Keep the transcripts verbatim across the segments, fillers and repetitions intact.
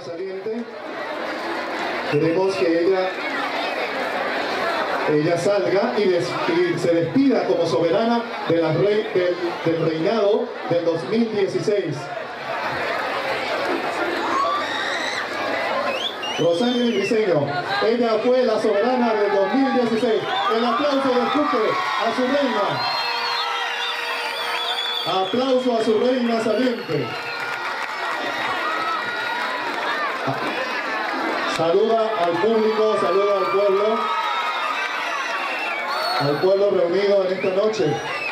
Saliente. Queremos que ella, ella salga y, des, y se despida como soberana de la rey, del, del reinado del dos mil dieciséis. Rosangel Briceño, ella fue la soberana del dos mil dieciséis. El aplauso de Escuque a su reina. Aplauso a su reina saliente. Saluda al público, saluda al pueblo, al pueblo reunido en esta noche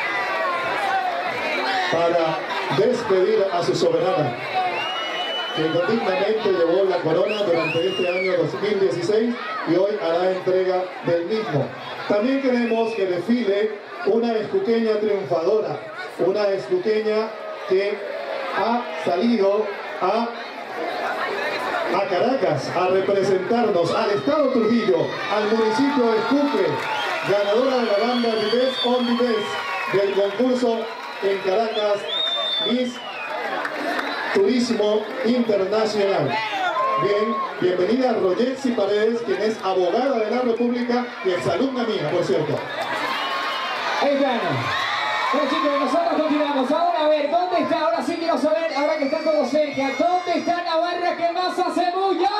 para despedir a su soberana, que dignamente llevó la corona durante este año dos mil dieciséis y hoy hará entrega del mismo. También queremos que desfile una escuqueña triunfadora, una escuqueña que ha salido a a Caracas a representarnos al Estado Trujillo, al municipio de Escuque, ganadora de la banda Vives on Vives del concurso en Caracas Miss Turismo Internacional. Bien, bienvenida Royetsi Paredes, quien es abogada de la República y exalumna mía, por cierto. Ahí están. Bueno, chicos, nosotros continuamos. Ahora a ver, ¿dónde está? Ahora sí quiero saber, ahora que están todos cerca, ¿dónde está la barra que más hace bulla?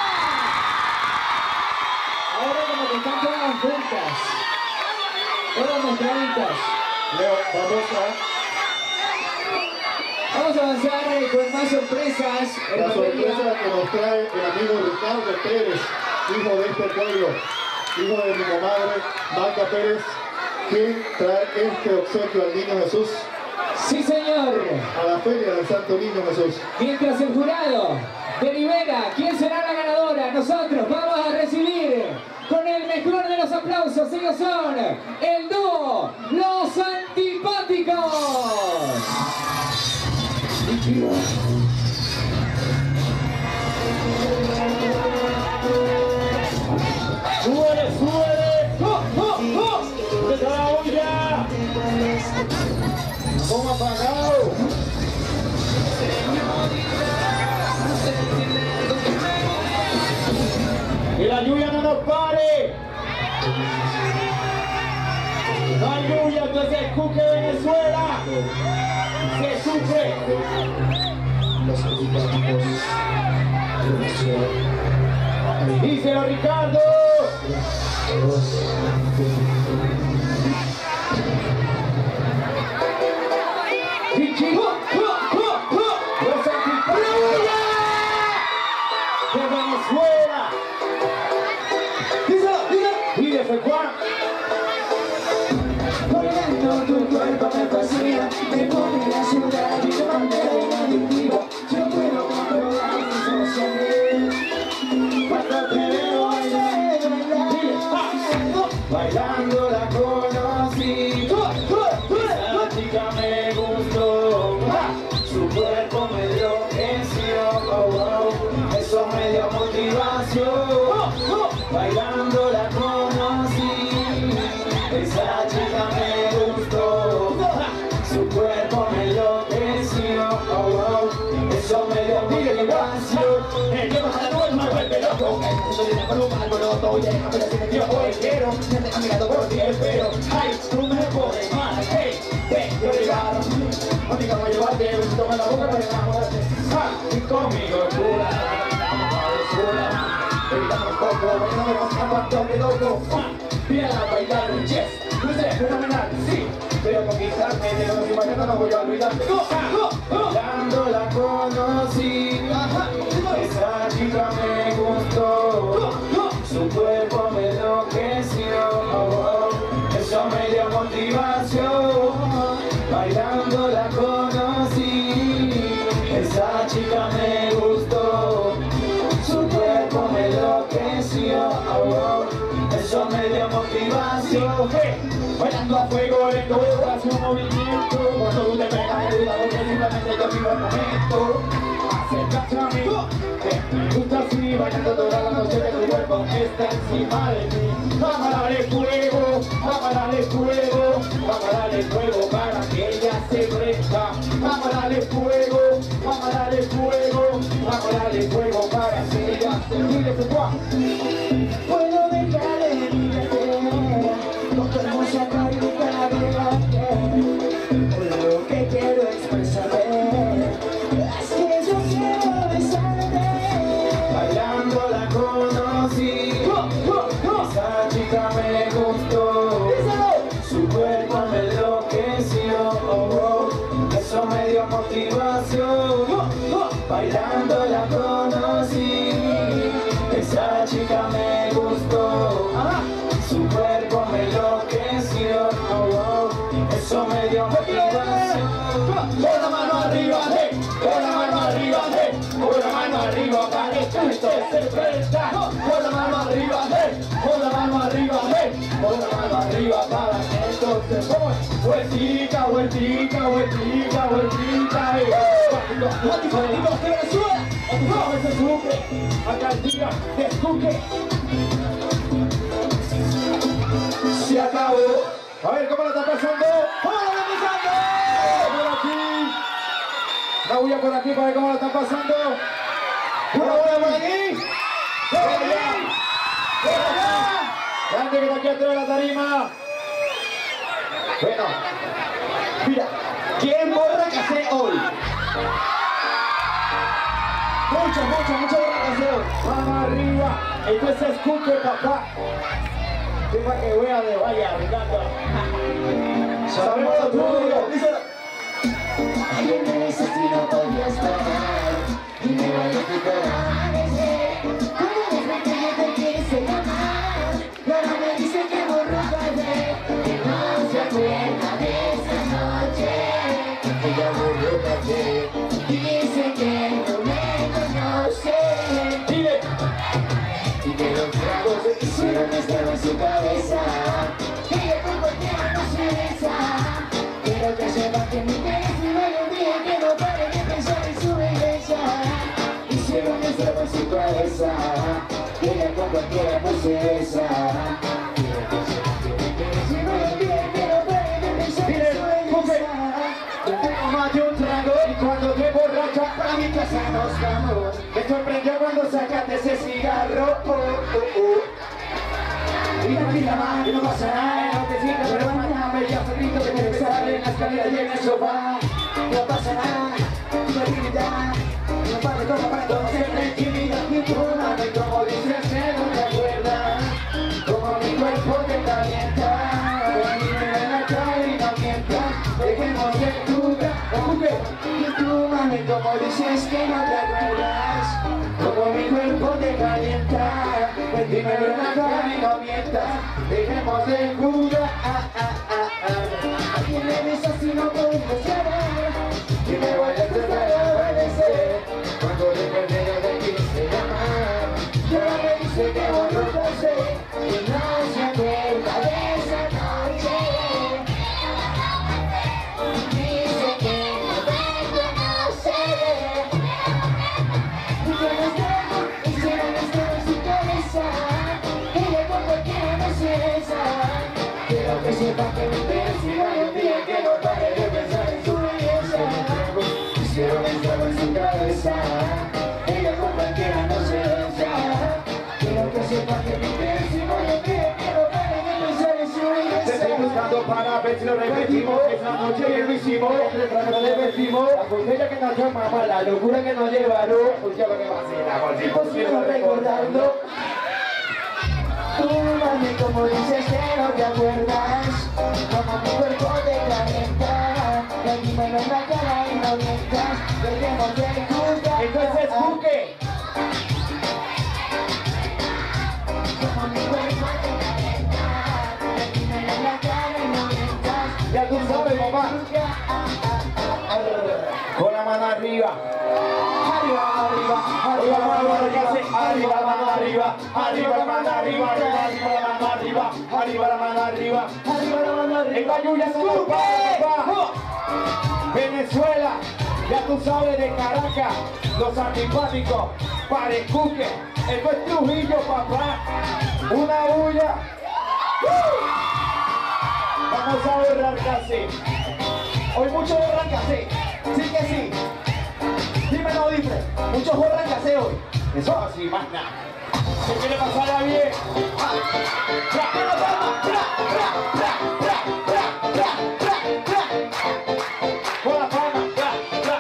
Ahora como que están todas juntas. Todas mezcladitas. Leo, vamos a... Vamos a avanzar eh, con más sorpresas. La sorpresa que nos trae el amigo Ricardo Pérez, hijo de este pueblo, hijo de mi comadre Maca Pérez, quien trae este obsequio al Niño Jesús. Sí, señor. A la feria del Santo Niño Jesús. Mientras el jurado delibera quién será la ganadora, nosotros vamos a recibir con el mejor de los aplausos. Ellos son el dúo Los Antipáticos. ¡Suele, suele! ¡Oh, oh, oh! ¡De la olla! ¡Cómo apagado! ¡Que la lluvia no nos pare! ¡No hay lluvia! ¡Esto es Escuque, Venezuela! ¡Se sufre! Los antipáticos. ¡Díselo, Ricardo! ¡Chichi! ¡Oh, oh, oh, oh! ¡Los antipáticos de Venezuela! ¡Díselo, díselo! ¡Y de Fecuán! Bailando tu cuerpo me fascina, me pone la ciudad y de manera inadictiva. Yo puedo controlar mis emociones cuando te veo bailar, bailar. Bailando la conocí, esa chica me gustó, su cuerpo me enloqueció, oh, oh, eso me dio motivación. Bailando la conocí, esa chica me gustó, su cuerpo me enloqueció, oh, oh, eso me dio motivación. El que baja la nube me vuelve loco, estoy en el columna, alboroto, y déjame decir que yo hoy quiero, me deja mirando por ti espero, ay, tú me pones mal, hey, ven, yo llegar, amiga, voy a llevarte, toma la boca para enamorarte, ah, y conmigo pura, pura, evitame un poco, porque no me pasa cuánto que loco, ah, viene a bailar, yes, no sé, fenomenal, sí, pero conquistarme de lo que mañana no voy a olvidarte, oh, oh, oh. Bailando la conocí, esa chica me gustó, su cuerpo me enloqueció, oh, oh, eso me dio motivación. Bailando la conocí, esa chica me gustó, su cuerpo me enloqueció, oh, oh, eso me dio motivación. Hey, bailando a fuego lento, veo su movimiento, cuando tú te pegas de duda porque simplemente yo vivo el momento. Acércate a mí, que me gusta así, bailando toda la noche de tu cuerpo está encima de mí. Vamos a darle fuego, vamos a darle fuego, vamos a darle fuego para que ella se prenda. Vamos a darle fuego, vamos a darle fuego, vamos a darle fuego para Puedo dejar de mirarte con tu hermosa carita delante. Lo que quiero expresarte es que yo quiero besarte. Bailando la conocí, esa chica me gustó, su cuerpo me enloqueció, oh, oh, eso me dio motivación. Bailando la conocí, esa chica me gustó, su cuerpo me enloqueció, oh, oh, eso me dio motivación. Con la mano arriba, hey, con la mano arriba, hey, con la mano arriba para que esto se presta. Con la mano arriba, hey, con la mano arriba, hey, con la mano arriba para que esto se ponga. Vueltica, vueltica, vueltica, vueltica, hey. Cuántico, cuántico, que Venezuela, a tu favor se sufre, acá el día te escuque. Se acabó. A ver, ¿cómo lo está pasando? ¿Cómo lo está pasando? Por aquí. La bulla por aquí para ver cómo lo está pasando. Una bulla por aquí. Por allá. Por allá. La gente que está aquí atrás de la tarima. Bueno. Mira. ¿Quién borra café hoy? Mucho, mucho, mucho borra café hoy. Vamos arriba. Esto se escupe, papá. Para que vea de vaya, Ricardo. Sabemos lo tuyo. Díselo. Ayer me besaste y no podías parar y me valió tu amanecer. Cuando desperté yo te quise llamar y ahora me dice que borró café, que no se acuerda de esa noche. Ella borró café y dice que no me conoce. Dile. Y que los tragos se hicieron estrago en su cabeza. Ella con cualquiera no se besa. Quiero que sepa que mi interés no hay un día que no pare de pensar en su belleza. Hicieron estrago en su cabeza. Ella con cualquiera no se besa. Quiero que sepa que mi interés no hay un día que no pare de pensar en su belleza. Tómate un trago y cuando te borracha Para mi casa nos vamos. me sorprendió cuando sacaste ese cigarro. Oh, oh, oh. Y tranquila más, que no pasa nada, no te sientas, pero mañana me llamo solito que te besaré en la escalera y en el sofá. No pasa nada, tranquilidad, no pasa como para conocer la intimidad. Y tu mano y como dices que no te acuerdas, como mi cuerpo te calienta. Dime en la cara y no mientas, dejemos de jugar. Y tu mano y como dices que no te acuerdas, como mi cuerpo te calienta. Dímelo en la cara y no mientas, dejemos de jugar. Ah, ah, ah, ah. ¿A quién le besas si no podemos llorar? Y me voy a tratar de agradecer cuando de perder de quise llamar. Y ahora me dice que borró café y no se acuerda de esa noche. Dice que no me conoce. Y que nos dejó, hicieron esto en su cabeza. Ella con cualquiera no se besa. Quiero que sepa que me interesa y no hay un día que no pare de pensar en su belleza. Hicieron esto en su cabeza. Ella con cualquiera no se besa. Quiero que sepa que me interesa y no hay un día que no pare de pensar en su Te estoy belleza. buscando para ver si lo repetimos. Esa noche ya lo hicimos, lo repetimos. La botella que nos llamaba, la locura que nos llevaron. Pues ya lo que va a ser, la bolsa Imposible recordarlo. Tú mami como dices que no te acuerdas, como mi cuerpo te calienta. Y dímelo en la cara y no mientas, dejemos de jugar. Entonces, Buque. Como mi cuerpo te calienta, y dímelo en la cara y no mientas. Ya tú sabes, papá. Con la mano arriba. Arriba, arriba, Arriba, arriba, mano arriba, arriba, arriba, la mano arriba, arriba, la mano arriba, arriba, arriba, la mano arriba, arriba, la mano arriba. arriba, la mano arriba. En Bayuya, papá. Venezuela, ya tú sabes de Caracas, los antipáticos, para el Cuque. Esto es Trujillo, papá. Una bulla. Vamos a borrar casi. Hoy muchos borran casi. Sí que sí. Dímelo, dice. Muchos borran casi hoy. Eso así, más nada. Se quiere pasarla bien. Tra, tra, tra, tra, tra, tra, tra, tra, tra, tra. Con la palma, tra, tra.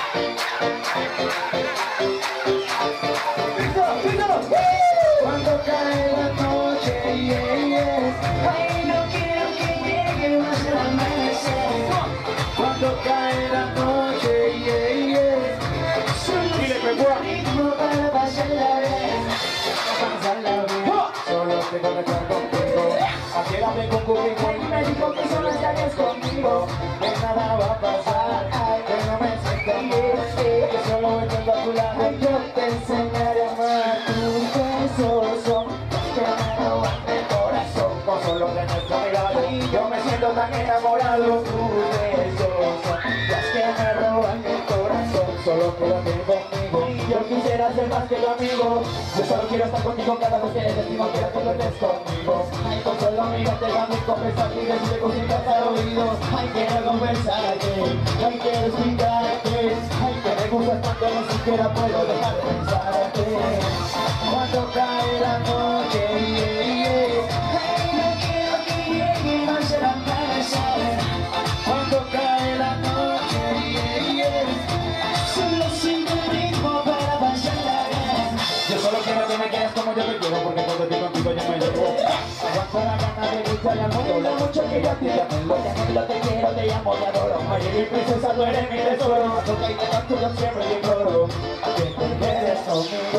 Cuando cae la noche, yeah, yeah. Ay, no quiero que llegue más el amanecer. Cuando cae la noche, yeah, yeah. Dile, Pepua. Ritmo para pasarla bien, pasarla bien. Solo tengo que estar contigo. Ayer hablé con Cupido y me dijo que solo estarías conmigo. Que nada va a pasar, que no me siento bien, que solo vengo a tu lado. Ay, yo te enseñaré a amar. Tus besos son los que me roban el corazón. Con solo tenerte a mi lado, yo me siento tan enamorado. Tus besos son los que me roban el corazón. Solo quiero que conmigo. Yo quisiera ser más que tu amigo. Yo solo quiero estar contigo cada vez que te estimo. Quiero que tú estés conmigo. Ay, con solo mirarte dame conversar y decirte cositas al oído. Ay, quiero conversarte. Ay, quiero explicarte. Ay, que me gustas tanto ni siquiera puedo dejar de pensarte. Cuando cae la noche, yeah, yeah. Ay, no quiero que llegue más el amanecer. Cuando cae la noche, yeah, yeah. Solo siento el ritmo para pasarla bien. Yo solo quiero que me quieras como yo te quiero, porque cuando estoy contigo yo me llevo. Aguanto la gana de gritar al mundo, lo mucho que yo te amo. Lo te anhelo, te quiero, te amo, te adoro. Oye, mi princesa, tú eres mi tesoro. Cuando caiga la tuya siempre te imploro que te quedes conmigo.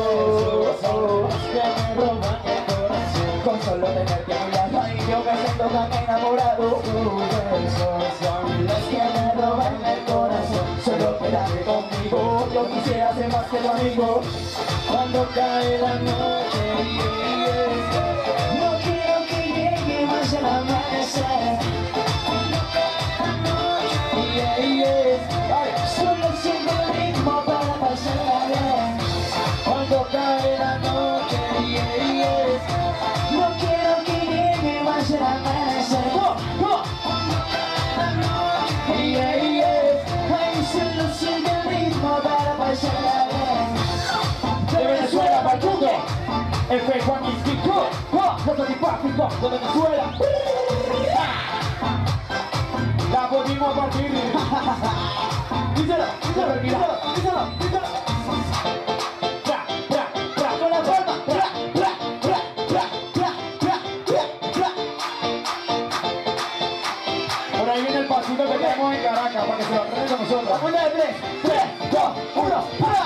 Que me roban el corazón. Con solo tenerte a mi lado, ay, yo me siento tan enamorado. Tus besos son los que me roban el corazón. Solo quédate conmigo, yo quisiera ser más que tu amigo. Cuando cae la noche, yeah, yeah. No quiero que llegue más el amanecer. Yeah, yeah. Ay, Solo siento el ritmo para pasarla bien. cuando cae la noche, yeah, yeah. No quiero que llegue más el amanecer. Go, go. Yeah, yeah. Ay, solo siento el ritmo para pasarla bien. De Venezuela para el mundo, el F Juan y Pico, Puerto Rico, de Venezuela. La volvimos a partir. Díselo, díselo, díselo, díselo, díselo. Tra, tra, tra, con la palma. Tra, tra, tra, tra, tra, tra, tra, tra. Por ahí viene el pasito que tenemos en Caracas para que se lo aprendan con nosotros. Vamos a tres, tres, dos, uno, ¡para!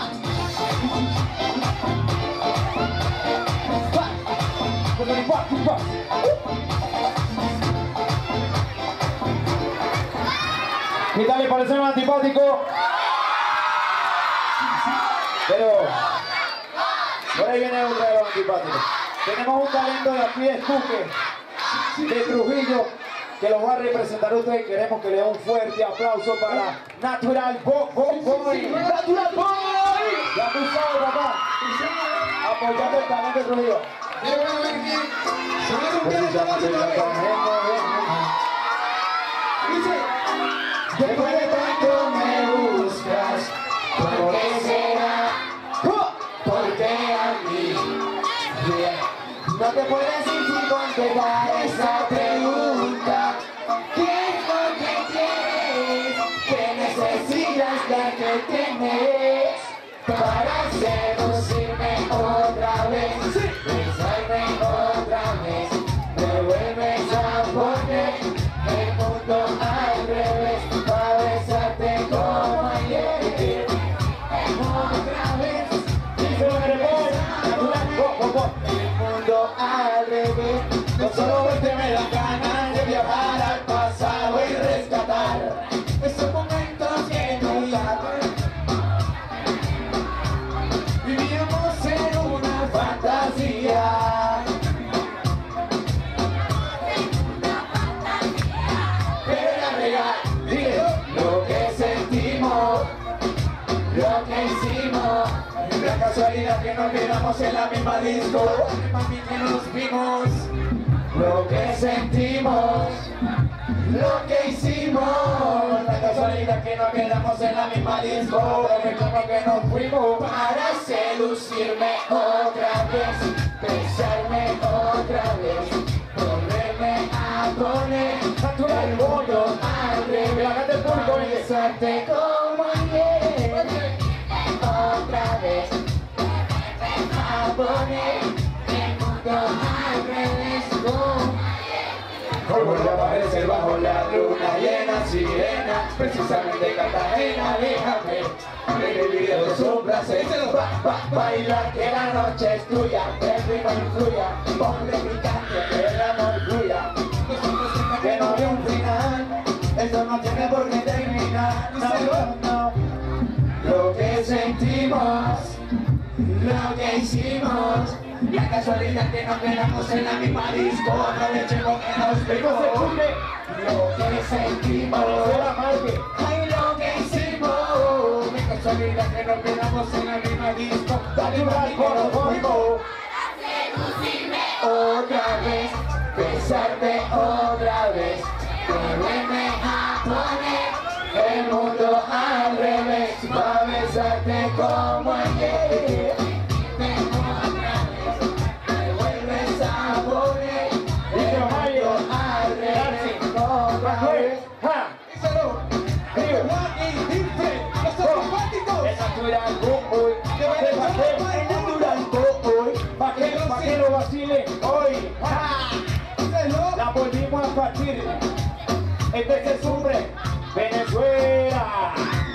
Puerto Rico, Pico. ¿Qué tal le parece más antipático? Pero por ahí viene un regalo antipático. Tenemos un talento de aquí de Tuque, de Trujillo, que los va a representar usted y queremos que le dé un fuerte aplauso para Natural Bo Bo Boy. Natural Boy. Ya tú sabes, papá. Apoyando el talento de Trujillo. Después de tanto me buscas, ¿por qué será? ¿Por qué a mí? No te puedo decir si contestar esa pregunta. ¿Qué es lo que quieres? ¿Qué necesitas la que tienes? Para seducirme otra vez, besarme otra vez, me vuelves a poner el mundo al revés, para besarte como ayer, otra vez, el mundo al revés. No solo verte me da ganas de viajar al pasado y rescatar esos momentos que nunca vivíamos en una fantasía. Pero era real, dile lo que sentimos, lo que hicimos. La casualidad que nos viéramos en la misma disco, mami, que nos vimos. Lo que sentimos, lo que hicimos. La casualidad casualidad que nos quedamos en la misma disco. Recuerdo que nos fuimos para seducirme otra vez, besarme otra vez, volverme a poner el mundo al revés, besarte como ayer, otra vez, a poner el mundo al revés. Hoy vuelve a aparecer bajo la luna llena, sirena, precisamente Cartagena, déjame revivir de su placer. Ba, ba, baila que la noche es tuya, que el ritmo influya, ponle picante, que el amor fluya, que no hay un final, esto no tiene por qué terminar, no, no, lo que sentimos, lo que hicimos. La casualidad que nos quedamos en la misma disco, aprovechemos que nos vimos, lo que sentimos, ay, lo que hicimos. La casualidad que nos quedamos en la misma disco, dale un blanco, nos fuimos otra vez, besarte otra vez, volverme a poner el mundo al revés, pa' besarte como ayer. ¿Para qué lo vacile hoy? La volvimos a partir. Este se sufre Venezuela.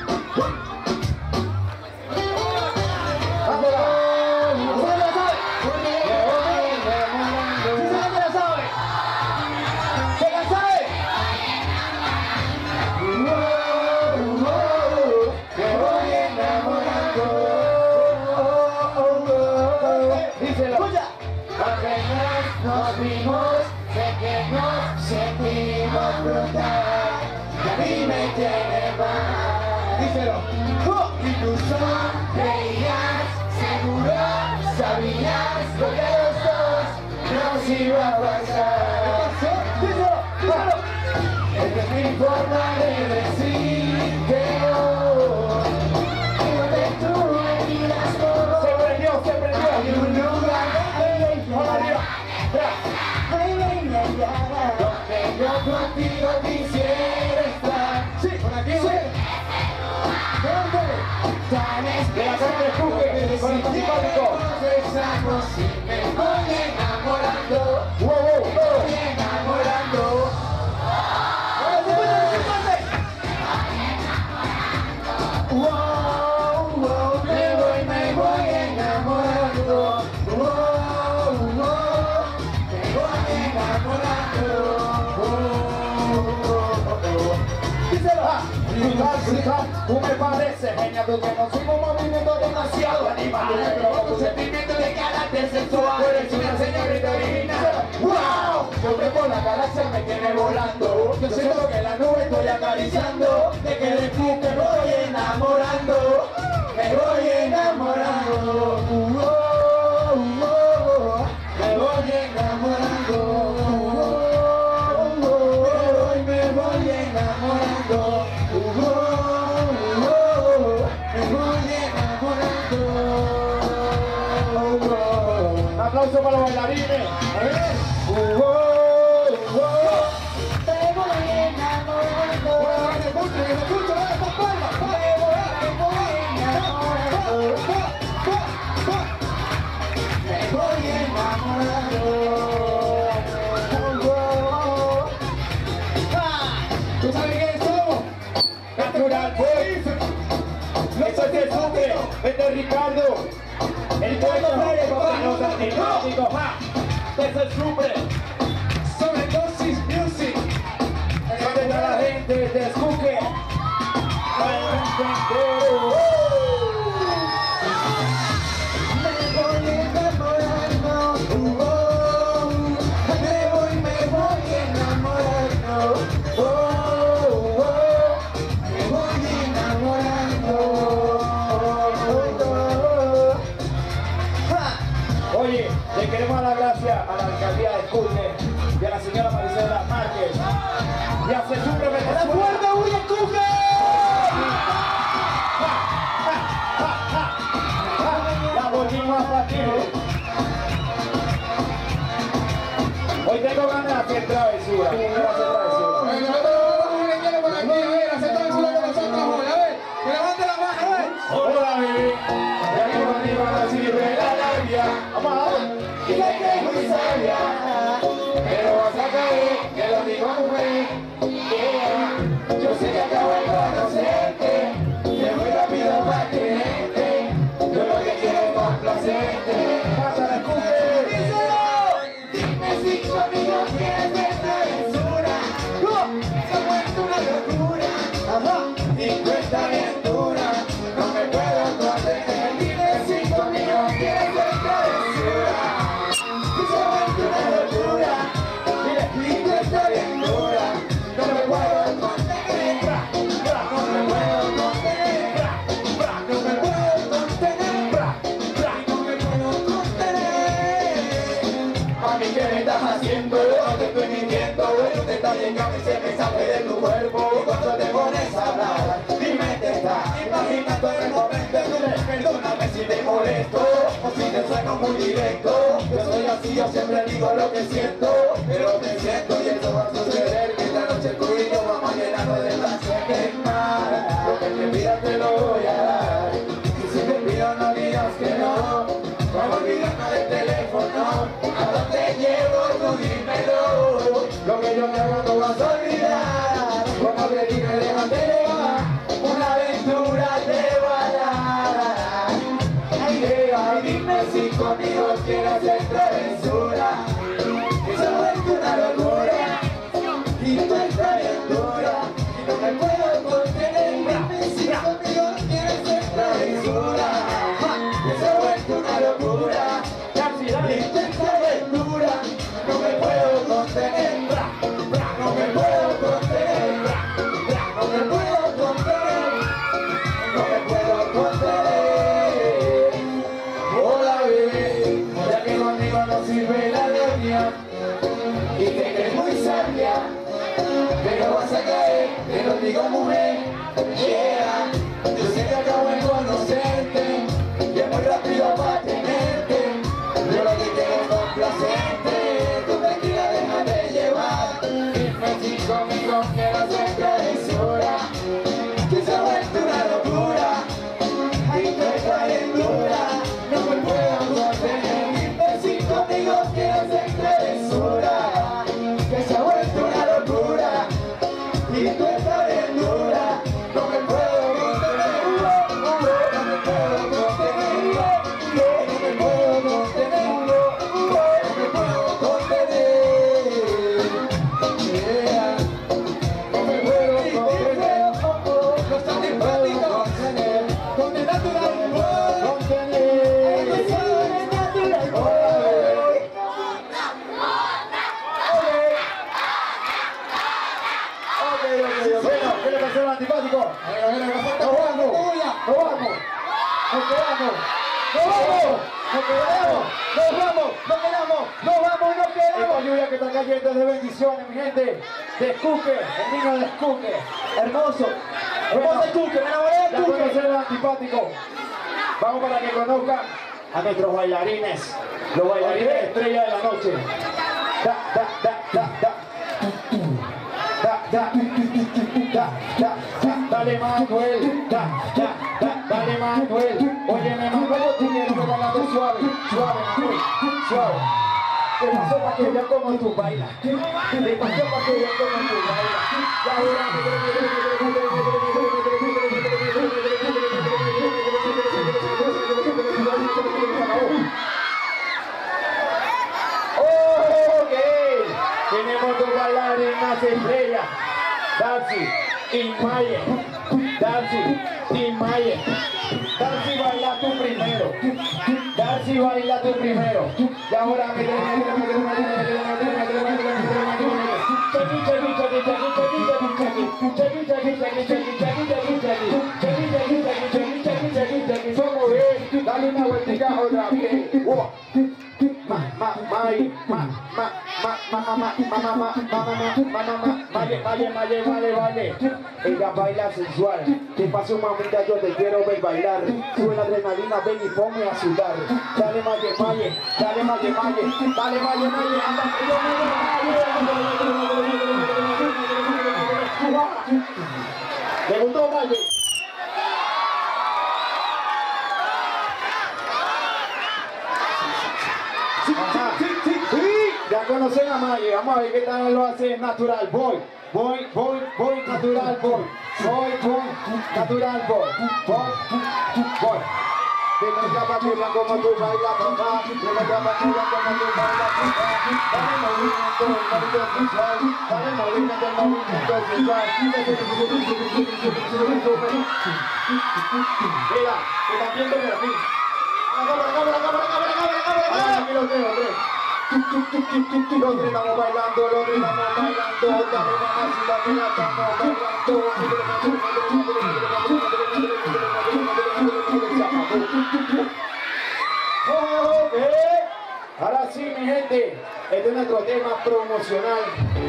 Nos vimos, sé que nos sentimos brutal, y a mí me tiene mal. Díselo. Oh. Y tú sonreías, seguro sabías lo que a los dos nos iba a pasar. Díselo, díselo. Esta es mi forma de decir que no, y donde tú me miras todo, se prendió, se prendió. Hay un lugar, donde yo contigo quisiera estar. Sí, por aquí, sí. ¿Dónde? Tan especial que con el simpático. Besamos y me voy enamorando. Wow, wow, wow. Me voy enamorando. Wow, wow, me voy, me voy enamorando. Wow, wow. Tú me parece genial porque nos fuimos movimiento demasiado animado. Con tu sentimiento de carácter sexual, eres una señorita original. ¡Wow! Yo que por la galaxia me tiene volando. Yo siento que la nube estoy acariciando. De que de tú me voy enamorando. Me voy enamorando. ¡Wow! ¡Wow! Me voy enamorando. Un aplauso para los bailarines. A ver. Uh, oh, oh. Me voy enamorando. Bueno, que se escuche, que se escuche, ¿verdad? Estas palmas. Me voy enamorando. Me voy enamorando. ¿Tú sabes quiénes somos? Natural Boys. Eso es el sufre. Este es Ricardo. El pueblo Pérez, papá, los antipáticos, ja. Este es el sufre. Sobredosis Music. Donde está la gente de Escuque. Al mundo entero. Me voy enamorando. Uh, oh. Me voy, me voy enamorando. Oh, oh. Me voy enamorando. Oye, le queremos dar las gracias a la alcaldía de Escuque y a la señora Maricela Márquez y a Sesumbre Venezuela. ¡La fuerte, Escuque! travesura. ¿Quién va a hacer travesura? Bueno, nosotros que quieren por aquí, a ver, hacer travesura con nosotros hoy, a ver, que levante la mano, a ver. Hola, bebé, ya que contigo no sirve la labia. Vamos a ver. Dile que es muy sabia, pero vas a caer, que lo digo mujer. Yeah. Yo sé que acabo de conocerte, que muy rápido para quererte. Yo lo que quiero es complacerte. Pásala, escupe. Dime si conmigo quieres ver travesura. Se ha vuelto una locura. Ajá. Y tú esta aventura, no me puedo contener. Dime si conmigo quieres ver travesura. Se ha vuelto una locura. Mire, y tú esta aventura, no me puedo contener. No me puedo contener. No me puedo contener. No me puedo contener. Mami, ¿qué me estás haciendo? No te estoy mintiendo. Bueno, te está llegando ese mensaje de tu cuerpo. Y cuando te pones a hablar, dime, te estás imaginando en el momento. Perdóname si te molesto o si te sueno muy directo. Yo soy así, yo siempre digo lo que siento, pero te siento y eso va a suceder. Que esta noche tú y yo vamos a llenarnos de placer más. Lo que te pidas te lo voy a dar. Y si te pido no digas que no. Vamos a olvidarnos del teléfono. ¿A dónde llevo? Tú dímelo. Lo que yo te hago no vas a olvidar. Como te dije, déjate llevar. Una aventura te va a dar. Ay, vea, dime si conmigo quieres hacer travesura. Que se ha vuelto una locura. Y tú esta aventura, y no me puedo contener. Dime si conmigo quieres hacer travesura. Que se ha vuelto una locura. Y tú esta aventura, no me puedo contener. No me puedo contener. No me puedo contener. No me puedo contener. Hola, bebé, ya que conmigo no sirve la labia y te crees muy sabia, pero vas a caer, te lo digo mujer. Yeah, yo sé que acabo de conocerte y es muy rápido para tenerte. Yo lo que quiero es complacerte. Tú tranquila, déjate llevar. Dime si conmigo quiero hacer travesura. Que se ha vuelto una locura. Ay, tú estás bien dura. No me puedo contener. Dime si conmigo quiero hacer travesura. Que se ha vuelto una locura. Y tú estás bien dura. No me puedo contener. No me puedo contener. No me puedo contener. No me puedo contener. Yeah. No me puedo contener. No está simpático. Contener natural. Contener. Bueno, ¿qué le pasó al antipático? Nos vamos, nos vamos, nos quedamos, nos vamos, nos quedamos, nos vamos, nos quedamos, nos vamos, nos quedamos. Esta lluvia que está cayendo es de bendiciones, mi gente. De Escuque, el niño de Escuque, hermoso, hermoso Escuque, me enamoré de Escuque. Ya conocer al antipático. Vamos para que conozcan a nuestros bailarines, los bailarines estrella de la noche. Da, da, da, da, da. Da, da, da, da, da, dale Manuel, da, da, da, dale Manuel. Óyeme Manuel, yo te quiero regalando suave, suave Manuel, suave. ¿Qué pasó para que vean cómo tú bailas? ¿Qué pasó para que vean cómo tú bailas? Ya verán. Ok, tenemos dos bailarinas estrellas, Darcy y Maye. Darcy y Maye. Darcy, baila tú primero. Darcy, baila tú primero. Y ahora me dale una vueltica otra vez. Ma, ma, May, ma, ma, ma, ma, ma, ma, ma, ma, ma, ma, ma, ma, ma, vale, vale, vale, vale, vale. Ella baila sensual. ¿Qué pasó, mamita? Yo te quiero ver bailar. Sube la adrenalina, ven y ponme a sudar. Dale, malle, malle, dale, malle, malle, dale, malle, malle, anda, que yo me ¿Le gustó, malle? Ajá. Sí, sí, sí. Ya conocen a Maye, vamos a ver qué tal lo hace natural. Voy, voy, voy, voy, natural, voy. Voy, voy, natural, voy. Voy, voy. Dime ya patrulla como tú bailas, papá. Dime ya patrulla como tú bailas, papá. Dale movimiento, movimiento sensual. Dale movimiento, movimiento sensual. Mira, que también te veo a mí. Cámara, cámara, cámara, cámara, cámara, cámara. Aquí los veo, tres. Los tres estamos bailando, los tres estamos bailando. Dale mamacita que la estamos bailando. Okay. Ahora sí, mi gente, este es nuestro tema promocional.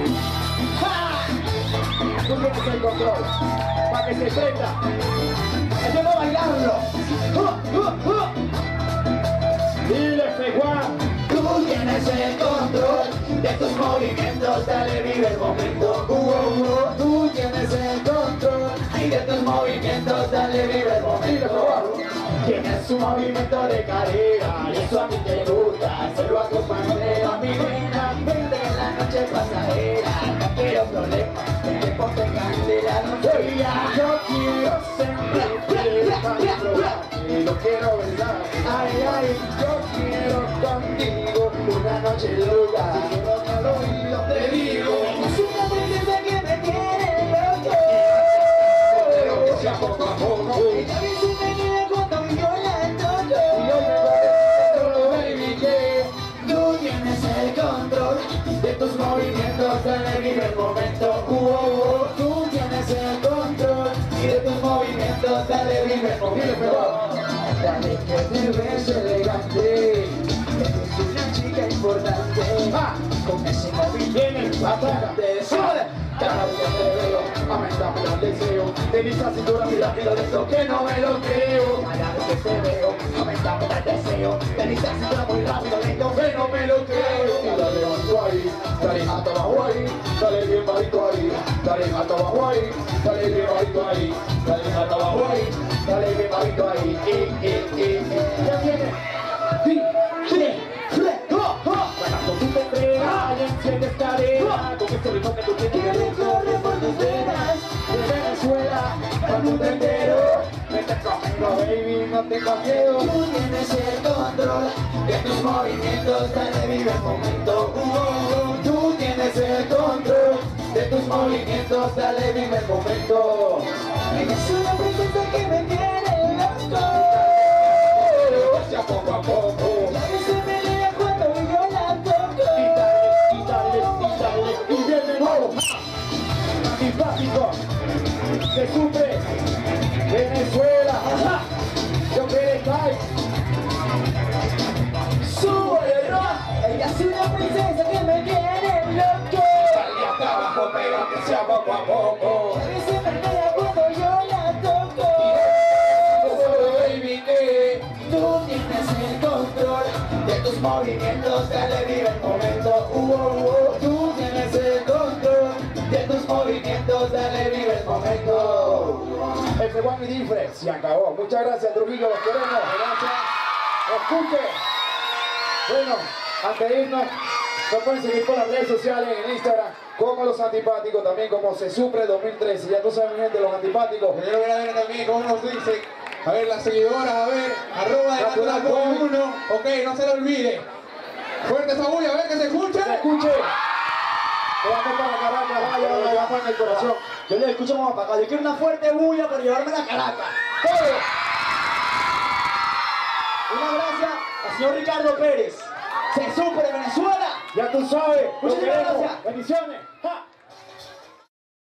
Tú tienes el control para que se prenda. Ayúdame a bailarlo. Uh, uh, uh. Dile, Feguá. Tú tienes el control de tus movimientos, dale, vive el momento. Uh, uh, uh. Tú tienes el control y de tus movimientos, dale, vive el momento. Tienes un movimiento de cadera y eso a mí te gusta, se lo acompañé a mi reina, vente en la noche pasajera, no quiero problemas, vente ponte candela, no soy ya. Yo quiero sentirte dentro, lo quiero verdad. Ay, ay, yo quiero contigo una noche loca. Si yo no lo oído te digo, Es una princesa que me tiene loco. pero que sea poco a poco. Ella dice me niega cuando yo la toco. Y yo me controlo, baby, que Tú tienes el control de tus movimientos, dale, vive el momento. Uh, uh, uh. Tú tienes el control y de tus movimientos, dale, vive el momento. Dale que te ves elegante, eres una chica importante. ah, Con ese movimiento viene, ataca, sube. cada vez que te veo, aumentame el deseo. Tenés la cintura, mira, mira de esto que no me lo creo. Cada vez que te veo, aumentame el deseo. Venís a cintura muy rápido, lento. Que no me lo creo. Y dale bajito ahí, dale hasta abajo ahí, dale bien bajito ahí, dale hasta abajo ahí, dale bien bajito ahí, dale hasta abajo ahí, dale bien bajito ahí. Eh, eh, eh, eh. Ya viene. Sí, sí, sí, oh, oh. Cuando tú te entregas y enciendes cadera, con este ritmo que tú tienes Que recorre por tus venas. de Venezuela, pa' tu entero. Vete conmigo, baby, no tengo miedo. Tú tienes el control de tus movimientos, dale, vive el momento. Uh, uh, uh. Tú tienes el control de tus movimientos, dale, vive el momento. Ella es una princesa que me tiene loco. Ya poco a poco. La vez se me niega cuando yo la toco. Y dale, y dale, y dale, y viene nuevo. Antipático, se sufre, Venezuela, ajá, yo quiero estar. Sube el rock. Ella es una princesa que me tiene loco. Dale hasta abajo, pero que sea poco a poco. La vez se me niega cuando yo la toco. Baby, que Tú tienes el control de tus movimientos, dale, vive el momento. Uh, uh, uh. Tú tienes el control de tus movimientos, dale, vive el momento. F uno y Difre, se acabó. Muchas gracias, Trujillo, los queremos. Gracias. Escuche. Bueno, antes de irnos, nos pueden seguir por las redes sociales, en Instagram, como Los Antipáticos, también como Se Supre dos mil trece. Ya tú sabes, mi gente, Los Antipáticos. Quiero ver a ver también cómo nos dicen. A ver, las seguidoras, a ver, arroba de Natural Boy uno. Ok, no se lo olvide. Fuerte esa bulla, a ver que se escuche. Se escuche. Vamos para Caracas, vaya, vaya, vamos en el corazón. Yo le escucho como para acá. Yo quiero una fuerte bulla para llevarme a Caracas. ¡Todo! Una gracias al señor Ricardo Pérez. Se Supre Venezuela. Ya tú sabes. Muchas lo queremos. gracias. Bendiciones. ¡Ja!